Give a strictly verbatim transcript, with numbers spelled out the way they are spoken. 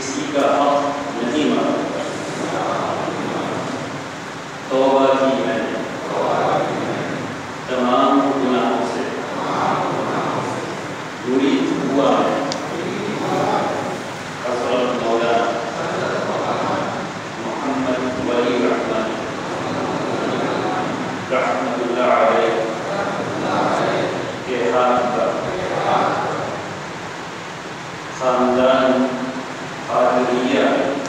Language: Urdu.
کسی کا حق نہیں مارا، توبہ کی میں نے تمام گناہوں سے، مرید ہوا ہے حضرت مولانا محمد ولی رحمانی رحمت اللہ علیہ کے ہاتھ پر خاندان قادریہ